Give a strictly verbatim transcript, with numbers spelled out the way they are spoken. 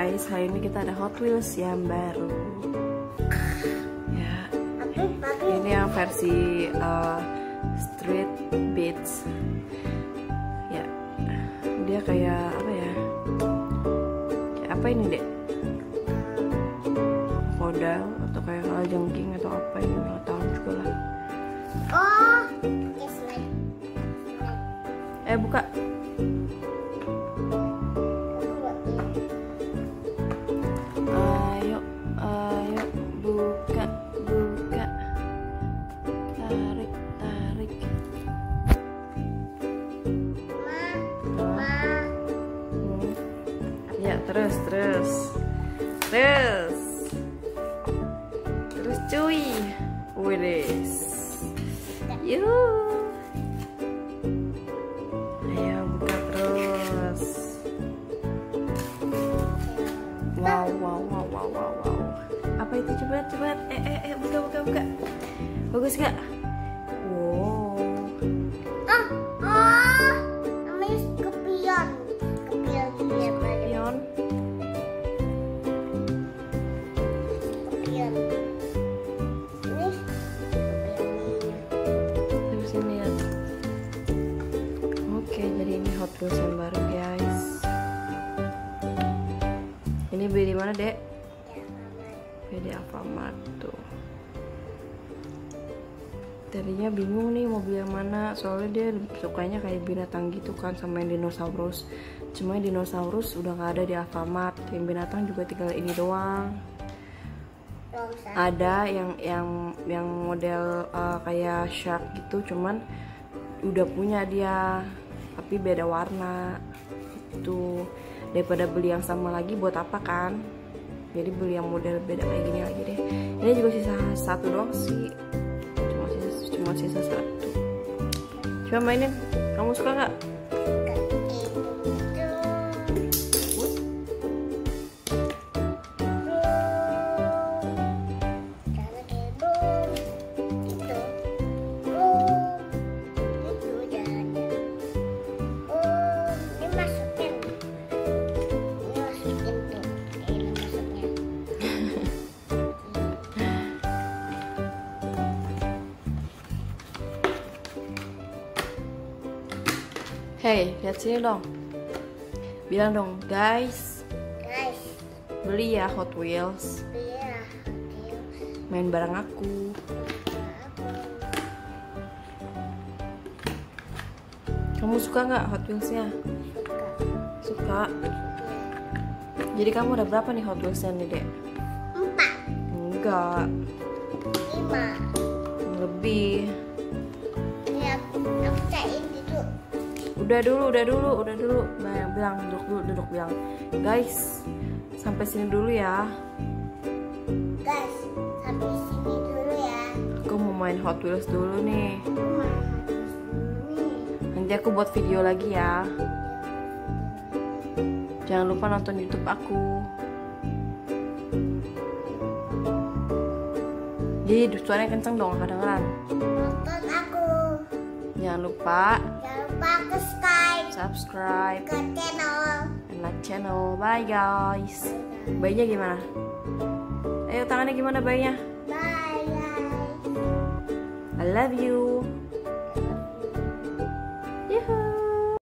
guys, hari ini kita ada Hot Wheels yang baru. Ya, ini yang versi uh, Street Beats. Ya, dia kayak apa ya? Kayak apa ini dek? Modal atau kayak jengking atau apa ini? Nggak tahu juga lah. Oh, slide. Eh buka. Ayo, ayo buka, buka. Tarik, tarik. Ma, ma. Hmm. Ya terus, terus, terus, terus cuy. Wes. Yuh. Ayo buka terus. Wow, wow, wow, wow, wow, wow. Apa itu? Coba, coba. Eh, eh, eh, buka, buka, buka. Bagus gak? Wow. Oh, oh. Namanya Scorpion. Scorpion dia pada. Pion. Scorpion. Ini Scorpionnya. Terus ini lihat. Oke, jadi ini Hot Wheels yang baru guys. Ini beli di mana dek? Beli di Alfamart tuh. Tadinya bingung nih mau beli yang mana, soalnya dia sukanya kayak binatang gitu kan, sama yang dinosaurus. Cuma yang dinosaurus udah nggak ada di Alfamart, yang binatang juga tinggal ini doang. Ada yang yang yang model uh, kayak shark gitu, cuman udah punya dia, tapi beda warna. Itu daripada beli yang sama lagi buat apa kan? Jadi beli yang model beda kayak gini lagi deh. Ini juga sisa satu doang sih. Cuma sisa cuma sisa satu. Coba mainin. Kamu suka nggak? Hey, lihat sini dong. Bilang dong, guys. Guys, Beli ya Hot Wheels. iya. Main bareng aku. Kamu suka nggak Hot Wheels-nya? Suka. Jadi kamu ada berapa nih Hot Wheels-nya nih, Dek? Empat, Enggak. lima. Lebih. Ini aku, aku cain itu. Udah dulu, udah dulu, udah dulu. Nah, bilang duduk dulu, duduk bilang. Guys, sampai sini dulu ya. Guys, sampai sini dulu ya. Aku mau main Hot Wheels dulu nih. Cuma habis dulu nih. Nanti aku buat video lagi ya. Jangan lupa nonton YouTube aku. Jadi suaranya kenceng dong, kedengeran. Nonton aku. Jangan lupa Jangan lupa ke subscribe subscribe ke channel. and like channel. Bye guys. Bayinya gimana? Ayo tangannya gimana bayinya? Bye guys. I love you.